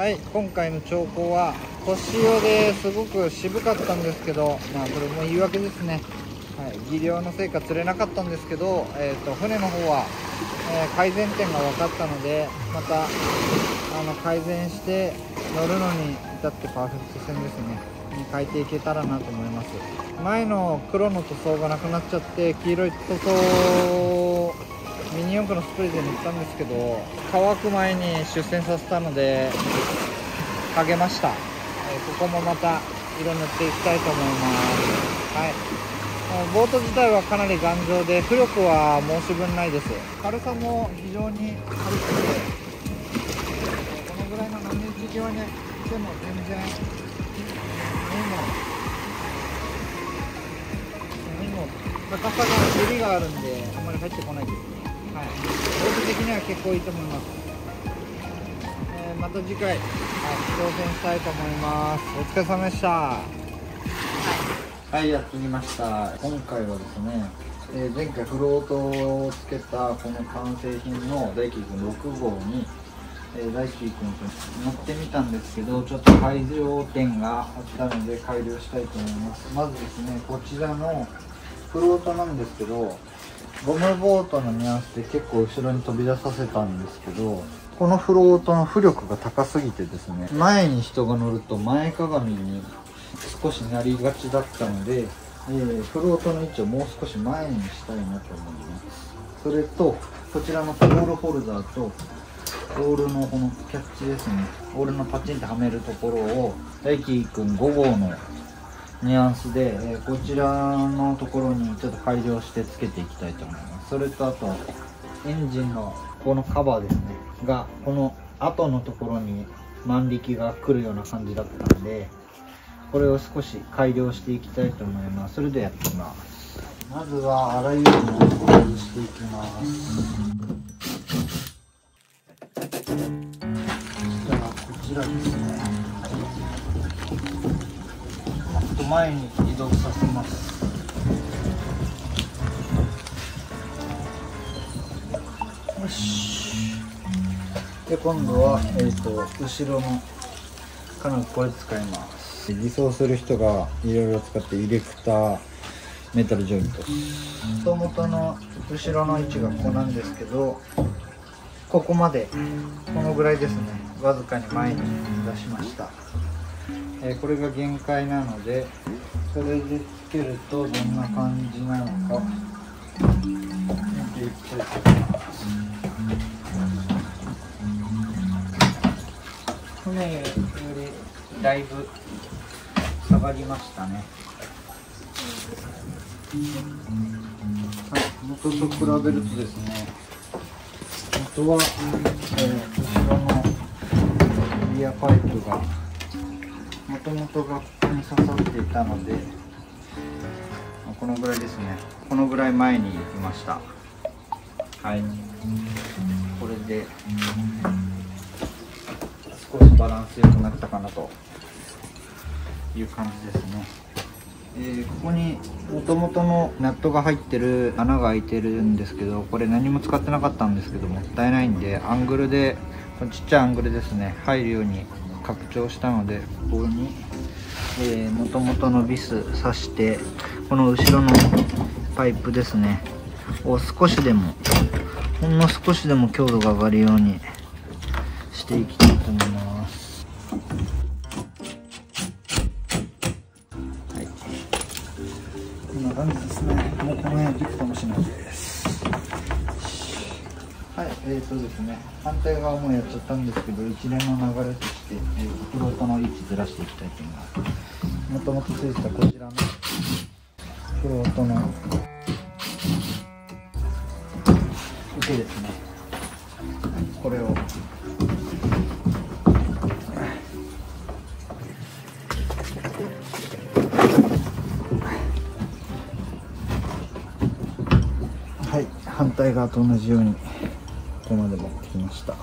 はい、今回の調光は腰用ですごく渋かったんですけど、これも言い訳ですね。はい、技量のせいか釣れなかったんですけど、船の方は、改善点が分かったので、また改善して乗るのに至ってパーフェクト線ですねに変えていけたらなと思います。前の黒の塗装がなくなっちゃって黄色い塗装ミニ四駆のスプレーで塗ったんですけど、乾く前に出線させたので剥げました。ここもまた色塗っていきたいと思います。はい、ボート自体はかなり頑丈で浮力は申し分ないです。軽さも非常に軽くて、このぐらいの波打ち際に来ても全然波も高さが襟があるんであんまり入ってこないですね。はい、ボート的には結構いいと思います。また次回、挑戦したいと思います。お疲れ様でした。はい、やってみました。今回はですね、前回フロートをつけたこの完成品の大輝くん6号に、大輝くんと乗ってみたんですけど、ちょっと改良点があったので改良したいと思います。まずですね、こちらのフロートなんですけど、ゴムボートのニュアンスで結構後ろに飛び出させたんですけど、このフロートの浮力が高すぎてですね、前に人が乗ると前かがみに少しなりがちだったので、フロートの位置をもう少し前にしたいなと思います。それとこちらのオールホルダーとオールのこのキャッチですね、オールのパチンってはめるところを大輝くん5号のニュアンスで、こちらのところにちょっと改良してつけていきたいと思います。それとあとエンジンのこのカバーですねが、この後のところに万力が来るような感じだったので、これを少し改良していきたいと思います。それでやってみます。まずはあらゆるものを外していきます。そしたらこちらですね、前に移動させます。よし。で今度は、後ろの金具これ使います。偽装する人がいろいろ使ってイレクターメタルジョイント。もともとの後ろの位置がここなんですけど、ここまでこのぐらいですね、わずかに前に出しました。これが限界なので、それでつけるとどんな感じなのか見ていきたいと思います。船よりだいぶ下がりましたね。はい、元と比べるとですね、元は、後ろのリアパイプがもともとがここに刺さっていたので、このぐらいですね、このぐらい前に行きました。はい、これで少しバランス良くなったかなという感じですね。ここにもともとのナットが入ってる穴が開いてるんですけど、これ何も使ってなかったんですけどもったいないんで、アングルでこのちっちゃいアングルですね入るように拡張したので、ここにもともとのビス刺して、この後ろのパイプですねを少しでもほんの少しでも強度が上がるようにしていきたいと思います。はい、こんな感じですね。もうこの辺できるかもしれないです。はい、ですね、反対側もやっちゃったんですけど、一連の流れとして、フロートの位置ずらしていきたいと思います。もともとついてたこちらのフロートの受けですね、これをはい、反対側と同じようにここまで持ってきました。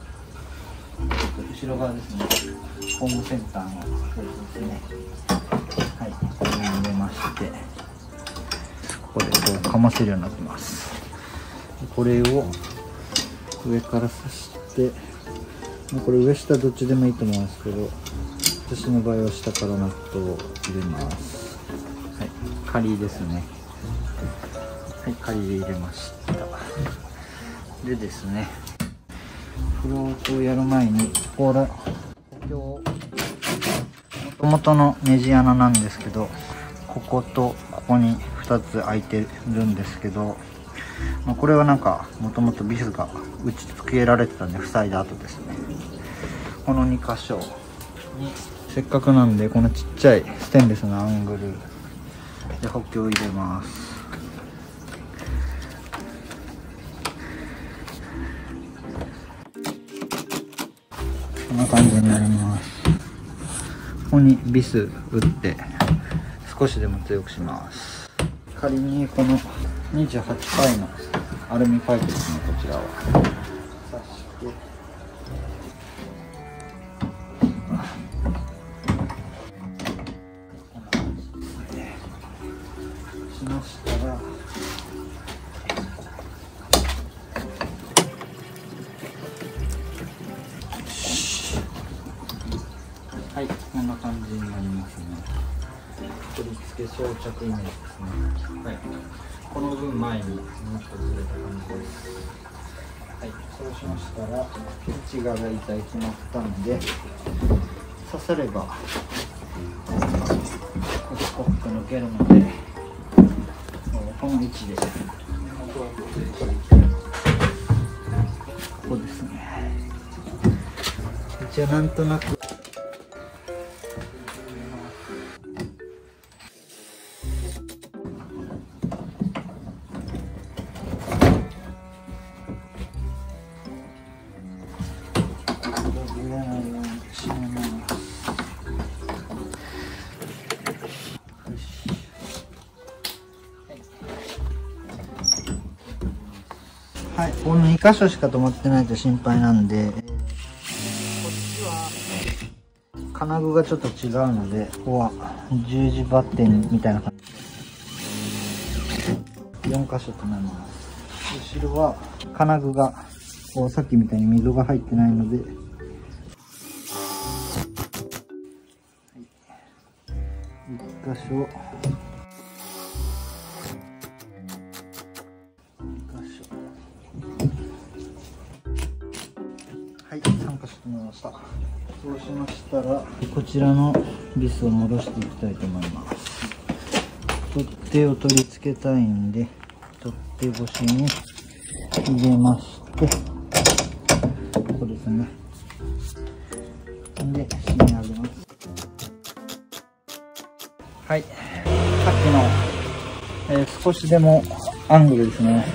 後ろ側ですね、ホームセンターのやつですね。はい、これを入れまして、ここでこうかませるようになってます。これを上から刺してこれ上下どっちでもいいと思うんですけど、私の場合は下からナットを入れます。はい、仮ですね。はい、仮で入れました。でですね、フロートをやる前に補強、もともとのネジ穴なんですけど、こことここに2つ開いてるんですけど、これはなんかもともとビスが打ち付けられてたんで塞いだ後ですね。この2箇所にせっかくなんでこのちっちゃいステンレスのアングルで補強を入れます。こんな感じになります。ここにビス打って少しでも強くします。仮にこの28回のアルミパイプですね、こちらを刺してしましたら、はい、こんな感じになりますね。取り付け装着イメージですね。はい、この分前にもっとずれた感じです。はい、そうしましたら内側が大体決まったので、刺せればスコップ抜けるので、この位置です。ここですね。一応なんとなくはい、この2箇所しか止まってないと心配なんで、こっちは金具がちょっと違うので、ここは十字バッテンみたいな感じで4箇所となります。後ろは金具がこうさっきみたいに溝が入ってないので、1箇所、はい、3箇所止めました。そうしましたら、こちらのビスを戻していきたいと思います。取っ手を取り付けたいんで、取っ手越しに入れまして、ここですね。で、締め上げます。はい、さっきの、少しでもアングルですね。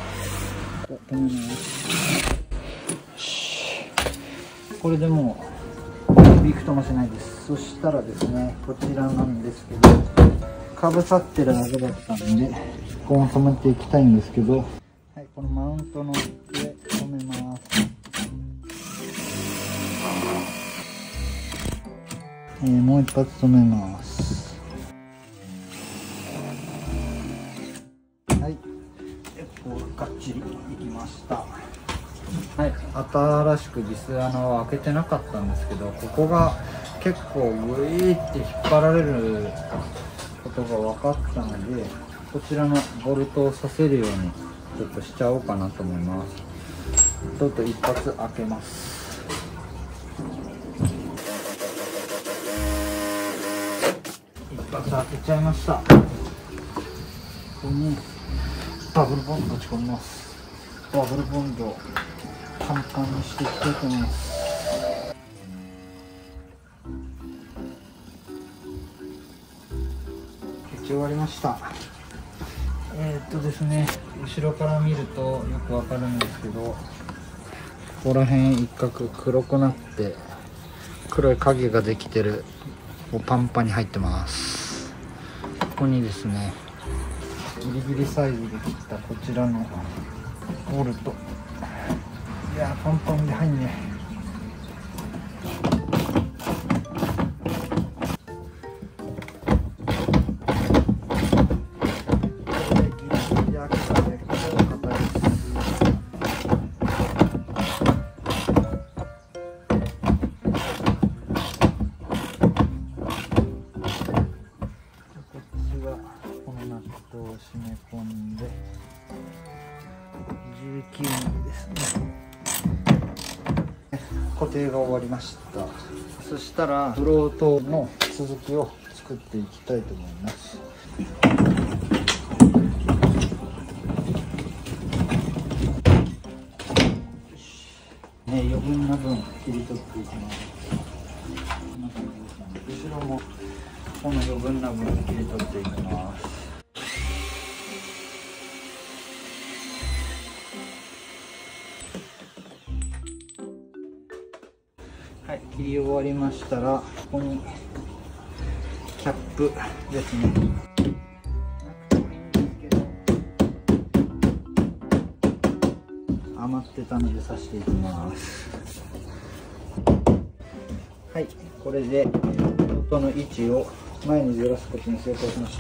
これでもうびくともしないです。そしたらですね、こちらなんですけど、かぶさってるだけだったんで、ここも止めていきたいんですけど、はい、このマウントの上止めます。もう一発止めます。はい、こうがっちりいきました。はい、新しくビス穴を開けてなかったんですけど、ここが結構グイーって引っ張られることが分かったので、こちらのボルトをさせるようにちょっとしちゃおうかなと思います。ちょっと一発開けます。一発開けちゃいました。ここにバブルボンド打ち込みます。バブルボンドをパンパンにしていきたいと思います。消し終わりました。ですね、後ろから見るとよくわかるんですけど、ここら辺一角黒くなって黒い影ができてる、パンパンに入ってます。ここにですね、ギリギリサイズで切ったこちらのボルト、いやーパンパンで入んね。 19ミリですね。固定が終わりました。そしたらフロートの続きを作っていきたいと思います。ね、余分な分切り取っていきます。後ろもこの余分な分切り取っていきます。はい、切り終わりましたら、ここにキャップですね。余ってたので刺していきます。はい、これで音の位置を前にずらすことに成功しました。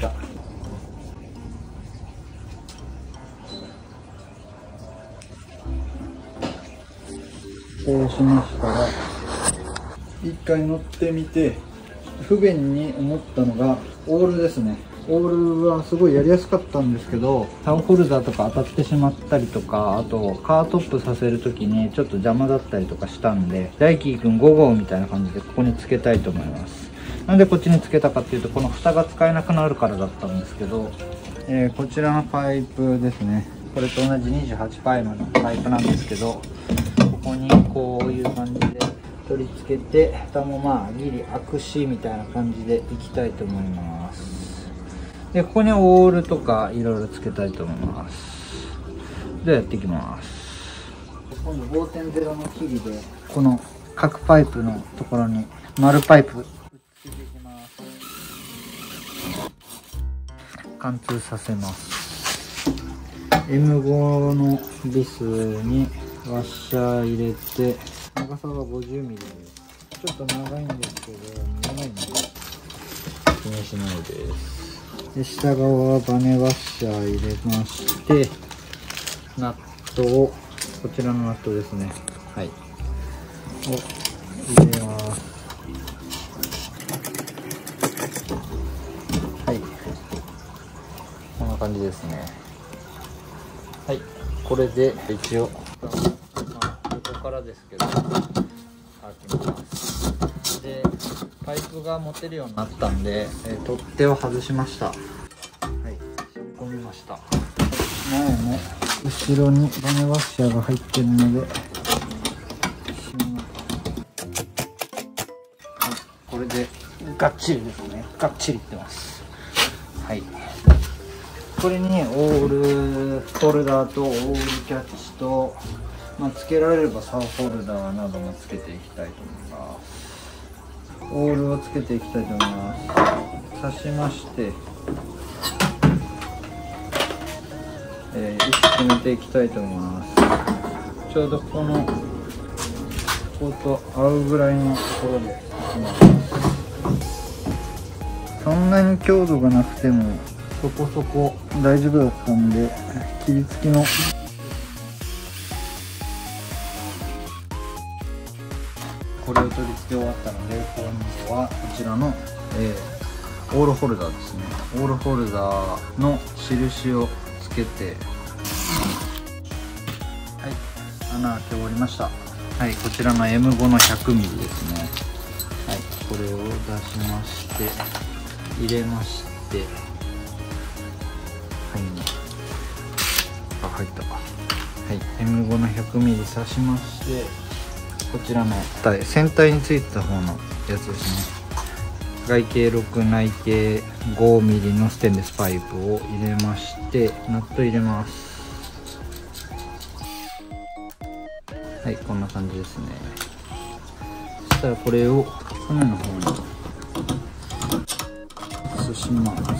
そうしましたら、一回乗ってみて不便に思ったのがオールですね。オールはすごいやりやすかったんですけど、タオホルダーとか当たってしまったりとか、あとカートップさせる時にちょっと邪魔だったりとかしたんで、大輝くん5号みたいな感じでここにつけたいと思います。なんでこっちにつけたかっていうと、この蓋が使えなくなるからだったんですけど、こちらのパイプですね。これと同じ28パイムのパイプなんですけど、ここにこういう感じで取り付けて、蓋もまあギリ開くしみたいな感じでいきたいと思います。で、ここにオールとかいろいろつけたいと思います。で、やっていきます。今度 5.0 の切りで、この角パイプのところに丸パイプつけていきます。貫通させます。M5 のビスにワッシャー入れて、長さが 50mm です。ちょっと長いんですけど、見えないんで気にしないです。で、下側はバネワッシャー入れまして、ナットを、こちらのナットですね、はい、を入れます。はい、こんな感じですね。はい、これで一応、まあ、ここからですけど開きます。で、パイプが持てるようになったんで、取っ手を外しました。はい、締め込みました。前も後ろにバネワッシャーが入ってるので、はい、これでガッチリですね。ガッチリいってます。はい、これにオールホルダーとオールキャッチと、まあ、つけられればサーホルダーなどもつけていきたいと思います。オールをつけていきたいと思います。刺しまして、位置決めていきたいと思います。ちょうどこのここと合うぐらいのところでいきます。そんなに強度がなくてもそこそこ大丈夫だったんで、切り付きのこれを取り付け終わったので、今度はこちらの、オールホルダーですね。オールホルダーの印をつけて、はい、穴開け終わりました。はい、こちらの M5 の 100mm ですね。はい、これを出しまして、入れまして、はい、あ、入った。はい、M5 の 100mm 刺しまして、こちらの船体についた方のやつですね。外径6、内径 5mm のステンレスパイプを入れまして、ナット入れます。はい、こんな感じですね。そしたらこれを船の方に移します。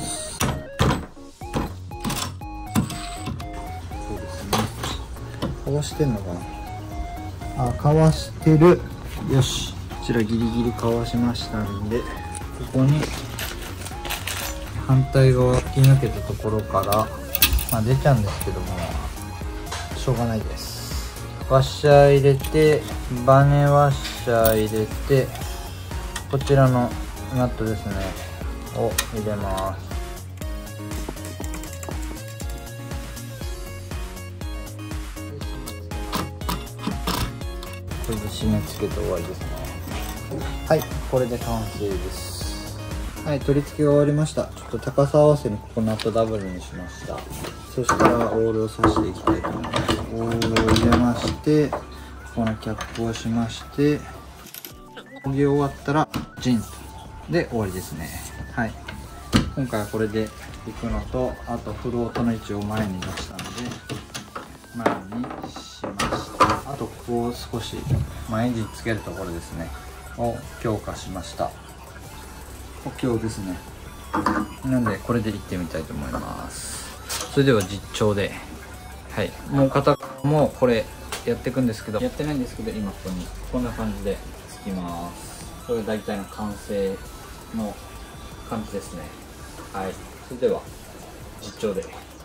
そうですね。かわしてんのかな。あ、かわしてる。よし、こちらギリギリかわしましたんで、ここに反対側突き抜けたところから、まあ、出ちゃうんですけどもしょうがないです。ワッシャー入れて、バネワッシャー入れて、こちらのナットですねを入れます。 これで締め付けて終わりですね。はい、これで完成です。はい、取り付けが終わりました。ちょっと高さ合わせにココナットダブルにしました。そしたらオールを刺していきたいと思います。オールを入れまして、このキャップをしまして、研ぎ終わったらジンで終わりですね。はい、今回はこれでいくのと、あとフロートの位置を前に出したので前にしました。あとここを少し前につけるところですねを強化しました。補強ですね。なんでこれでいってみたいと思います。それでは実調で、はい、もう片もこれやっていくんですけど、やってないんですけど、今ここにこんな感じでつきます。これ大体の完成の感じですね。はい、それでは実調で。